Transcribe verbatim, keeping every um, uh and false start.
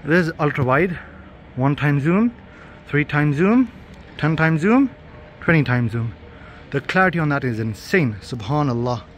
This is ultra wide, one time zoom, three time zoom, ten time zoom, twenty time zoom. The clarity on that is insane, subhanallah.